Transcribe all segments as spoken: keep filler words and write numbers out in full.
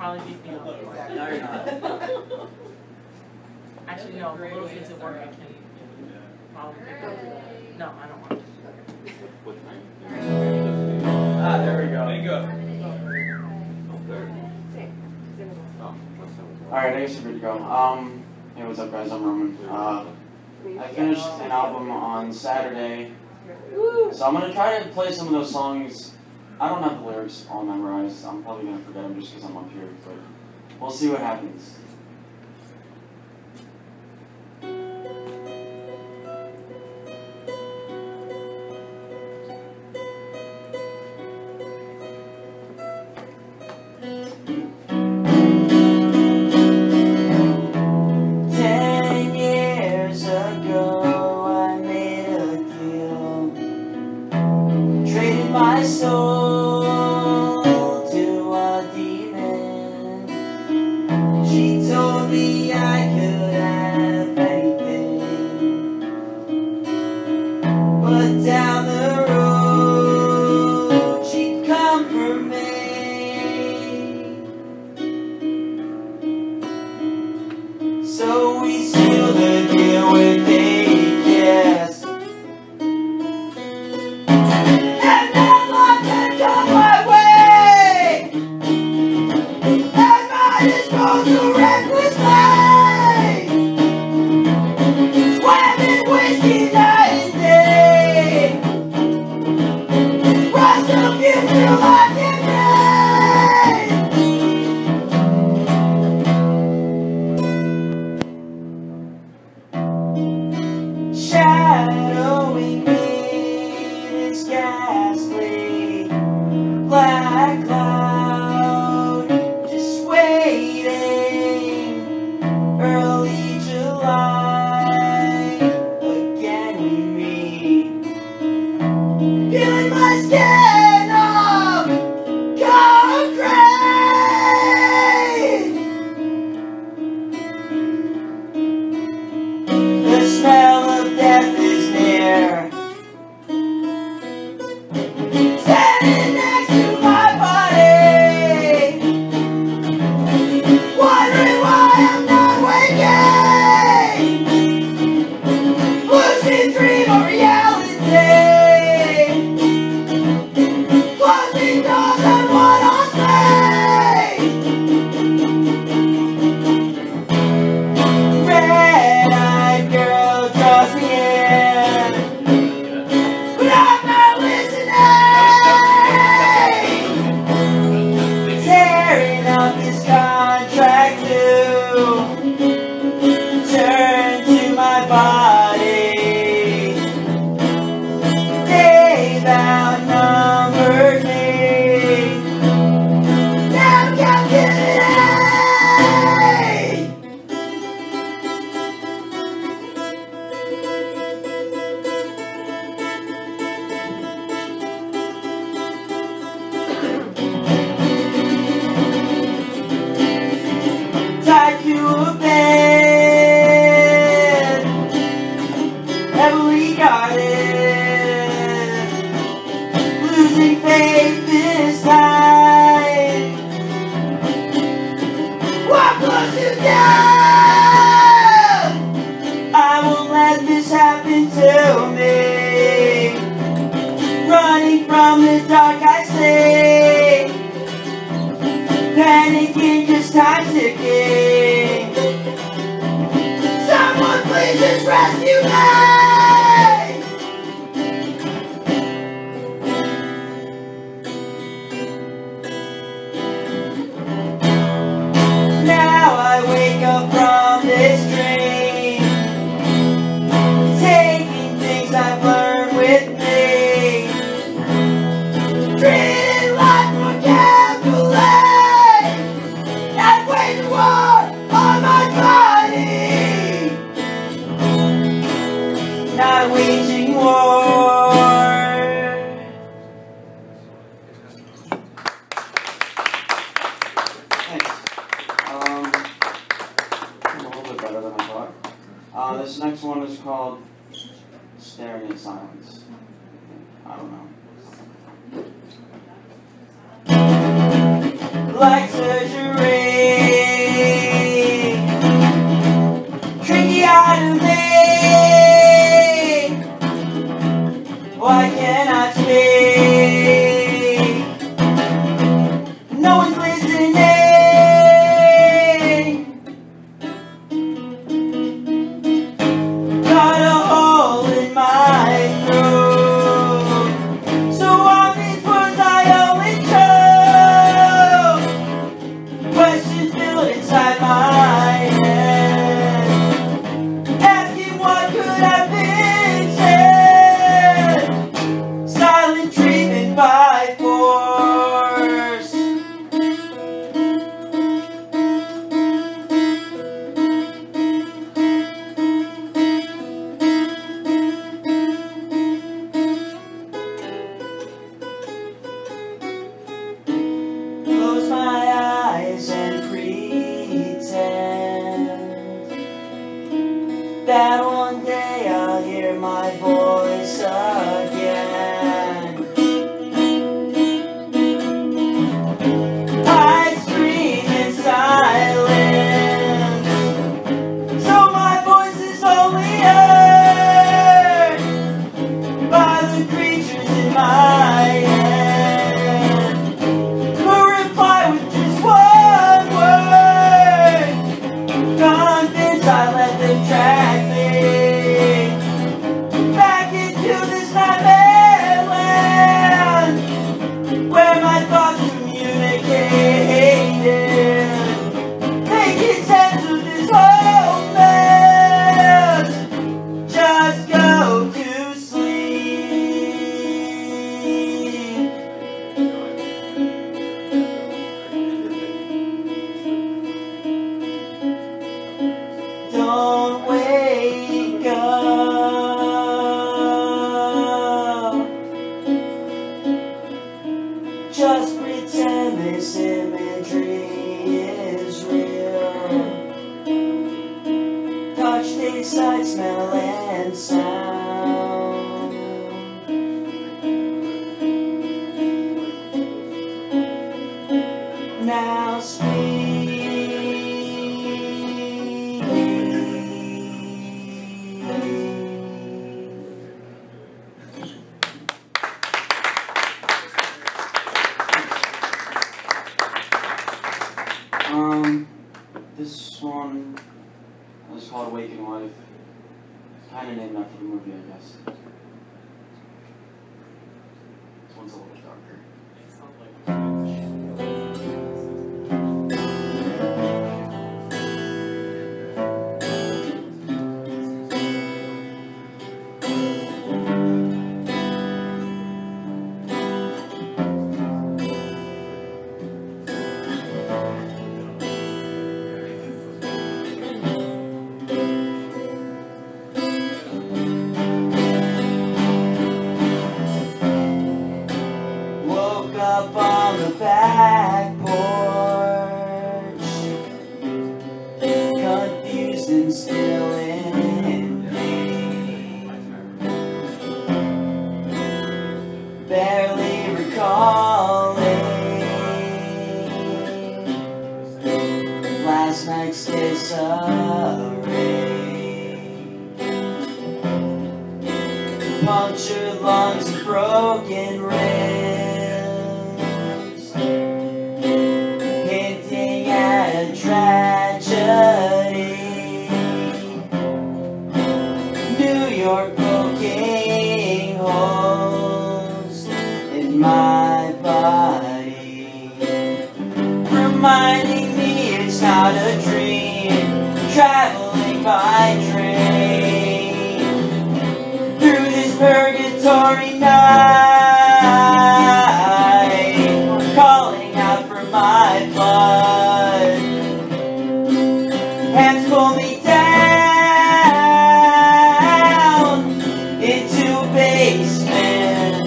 probably beat me up. No, you're not. Actually, no, the little kids at work I can probably pick up. No, I don't want to. Ah, there we go. There you go. Alright, I guess we're good to go. Um, hey, what's up, guys? I'm Roman. Uh, I finished an album on Saturday, so I'm gonna try to play some of those songs. I don't have the lyrics all memorized. I'm probably gonna forget them just because I'm up here, but we'll see what happens. My soul to a demon. She told me I could have anything, but down the road she'd come for me. So we sealed the deal with a kiss. Shadowing me, this ghastly black cloud, just waiting, early July, again we meet, peeling my skin off concrete. The smell of death is near, standing next to my body, wondering why I'm not waking, lucid dream or reality, closing doors on what I'll say. Red-eyed girl draws me in, but I'm not listening. Tearing up this contract to turn to my body. They've outnumbered me. Now captivity. Tied to a bed, heavily guarded, losing faith this time. What close you down? I won't let this happen to me. Running from the dark I stay, panicking, just time ticking. Someone please just rescue me. Now I wake up from this dream, taking things I've learned with me, treating life for calculate, and waging war on my body, not waging war. Thanks. Um, I'm a little bit better than I thought. Uh, this next one is called Staring in Silence. I don't know. Like surgery. no one's listening. Got a hole in my throat, so all these words I only choke. Questions built inside my head, asking what could have been said. Silent treatment by force. Close my eyes and pretend that one day I'll hear my voice again. I scream in silence, so my voice is only heard by the creatures in my head, who reply with just one word, convinced I let them drag me back into this nightmare land, where my thoughts communicated, making sense of this whole mess. Just go to sleep. Don't wake up. Just pretend this imagery is real. Touch, taste, sight, smell, and sound. Now speak. Um, this one is called Awakened Wife. Kind of named after the movie, I guess. This one's a little darker. Up on the back porch, confused and still in pain, barely recalling last night's disarray, punctured lungs and broken ribs, hinting at a tragedy. New York poking holes in my body, reminding me it's not a dream, traveling by train through this purgatory night. My blood, hands pull me down into a basement,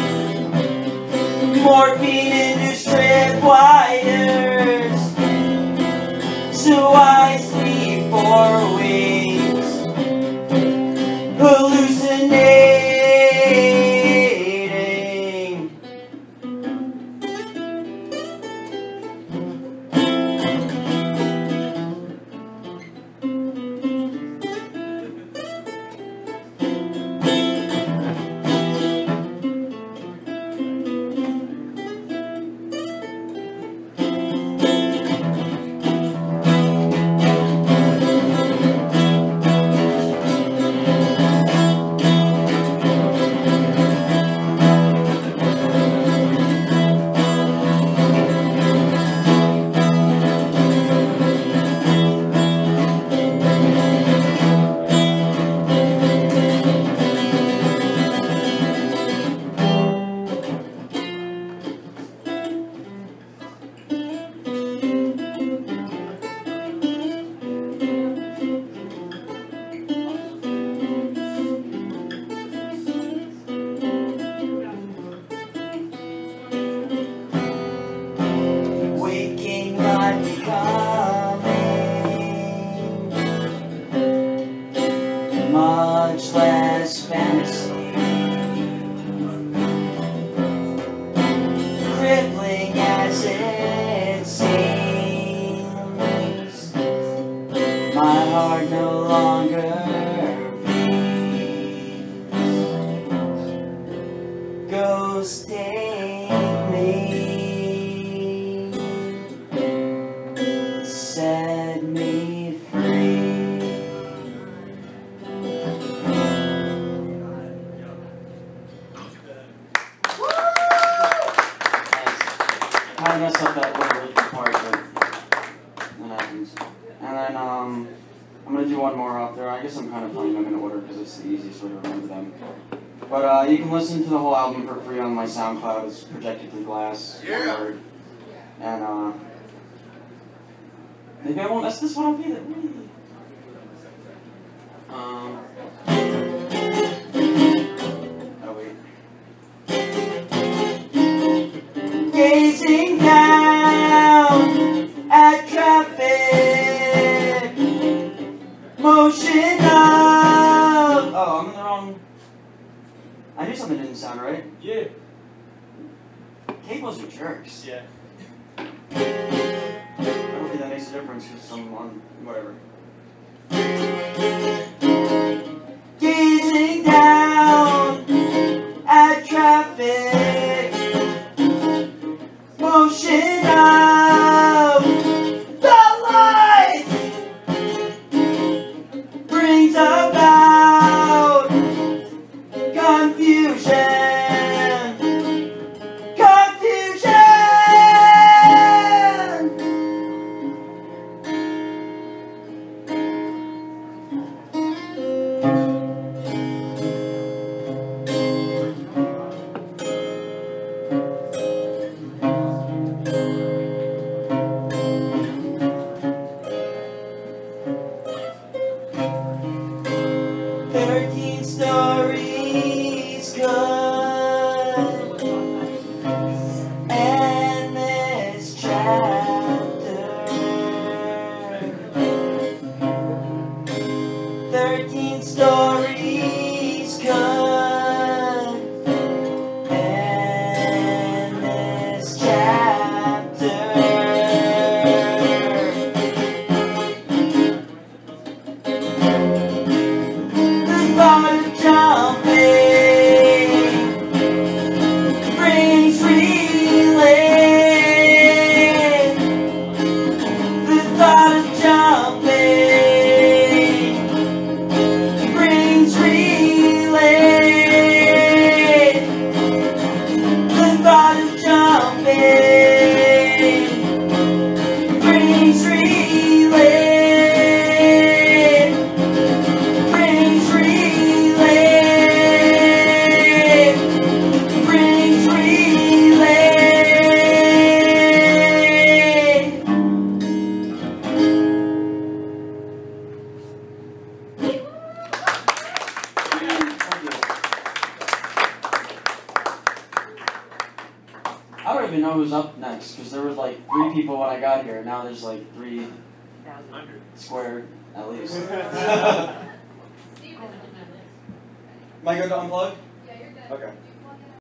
morphine into strip wires, so I sleep for weeks, hallucinating. might be coming, much less fantasy. Crippling as it seems, my heart no longer beats. Ghost, take me, set me free. I messed up that little riff part, but that happens. And then um, I'm gonna do one more off there. I guess I'm kind of playing them in order because it's the easiest way to remember them. But uh, you can listen to the whole album for free on my SoundCloud. It's projected through glass. Yeah. Word. And uh, maybe I won't mess this one up either. Um. Oh wait. Gazing down at traffic, motion up. Oh, I'm in the wrong. I knew something didn't sound right. Yeah. Cables are jerks. Yeah. I don't think that makes a difference because I'm on whatever. Gazing down at traffic, motion of the light brings about confusion, confusion. Thirteen stories good, and this chapter. Thirteen stories good, and this chapter. Thought of jumping brings relief. The thought of jumping brings relief. The thought of jumping brings relief. Brings relief. Brings relief. I don't even know who's up next because there was like three people when I got here. Now there's like three squared at least. Am I good to unplug? Yeah, you're good. Okay.